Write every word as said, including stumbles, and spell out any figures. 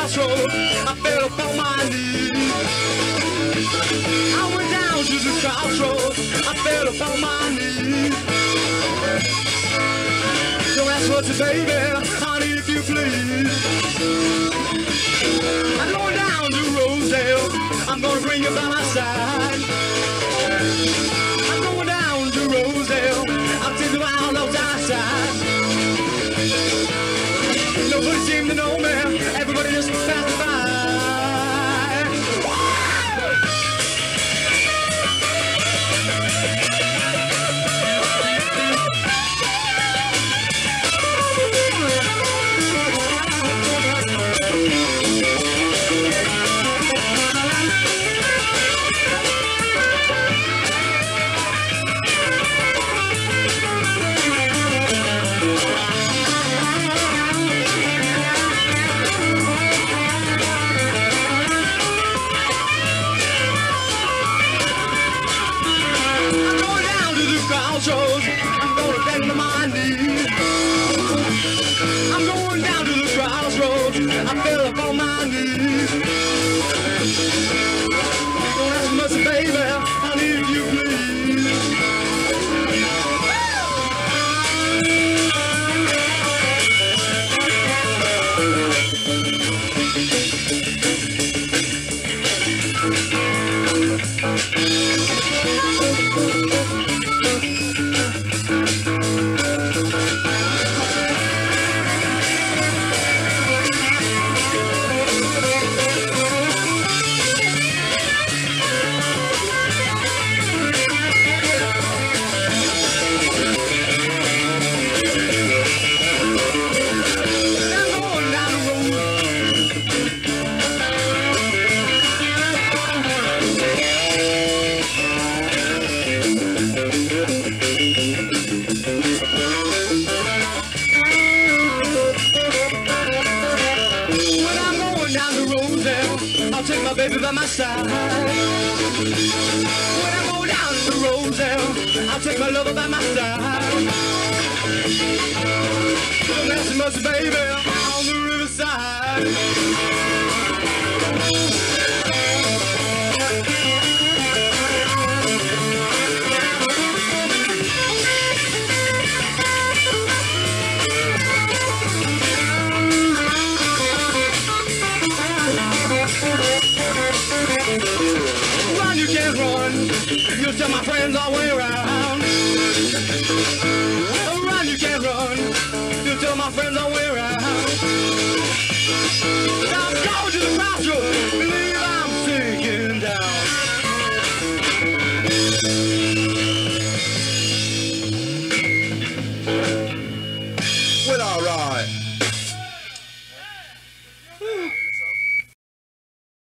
crossroads, I fell upon my knees. I went down to the crossroads, I fell upon my knees. Don't ask much, baby, honey, if you please. I'm going down to Rosedale, I'm gonna bring you by my side. I'm going down to Rosedale, I'll take you out outside. Nobody seemed to know me, everybody just passed by. I'm going back to my knees. I'm going down to the crossroads, I fell upon my knees. Don't ask much, baby, I need you, please. I'll take my baby by my side. When I go down to Rosedale, I'll take my lover by my side. Don't ask much, baby, on the riverside. Run, you can't run. You'll tell my friends all the way around. Run, you can't run. You'll tell my friends all the way around. Now go to the crossroads.